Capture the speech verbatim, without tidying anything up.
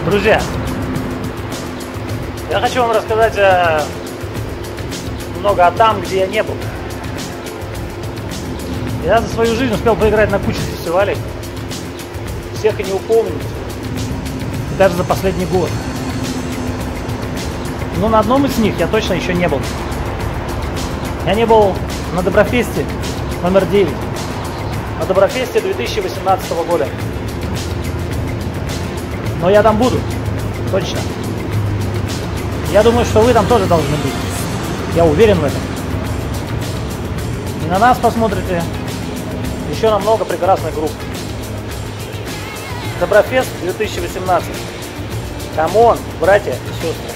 Друзья, я хочу вам рассказать о... немного о там, где я не был. Я за свою жизнь успел поиграть на кучу фестивалей. Всех и не упомнить. И даже за последний год. Но на одном из них я точно еще не был. Я не был на Доброфесте номер девять. На Доброфесте две тысячи восемнадцатого года. Но я там буду. Точно. Я думаю, что вы там тоже должны быть. Я уверен в этом. И на нас посмотрите еще на много прекрасных групп. Доброфест две тысячи восемнадцать. Камон, братья и сестры.